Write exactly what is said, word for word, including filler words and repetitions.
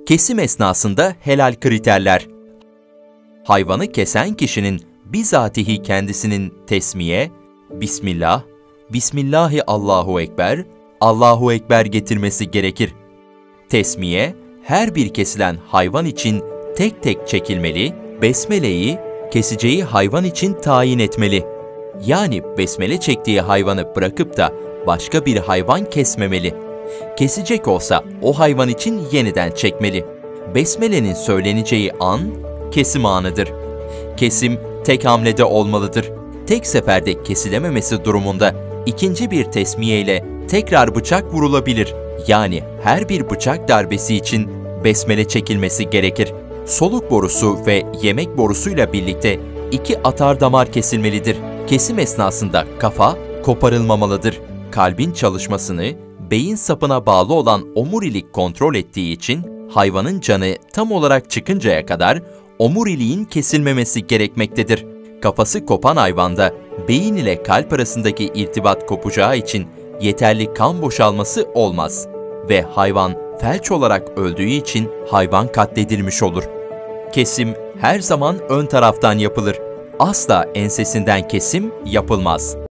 Kesim esnasında helal kriterler. Hayvanı kesen kişinin bizatihi kendisinin tesmiye, Bismillah, Bismillahi Allahu Ekber, Allahu Ekber getirmesi gerekir. Tesmiye, her bir kesilen hayvan için tek tek çekilmeli, besmeleyi keseceği hayvan için tayin etmeli. Yani besmele çektiği hayvanı bırakıp da başka bir hayvan kesmemeli. Kesecek olsa o hayvan için yeniden çekmeli. Besmelenin söyleneceği an, kesim anıdır. Kesim tek hamlede olmalıdır. Tek seferde kesilememesi durumunda ikinci bir tesmiye ile tekrar bıçak vurulabilir. Yani her bir bıçak darbesi için besmele çekilmesi gerekir. Soluk borusu ve yemek borusuyla birlikte iki atardamar kesilmelidir. Kesim esnasında kafa koparılmamalıdır. Kalbin çalışmasını beyin sapına bağlı olan omurilik kontrol ettiği için hayvanın canı tam olarak çıkıncaya kadar omuriliğin kesilmemesi gerekmektedir. Kafası kopan hayvanda beyin ile kalp arasındaki irtibat kopacağı için yeterli kan boşalması olmaz ve hayvan felç olarak öldüğü için hayvan katledilmiş olur. Kesim her zaman ön taraftan yapılır. Asla ensesinden kesim yapılmaz.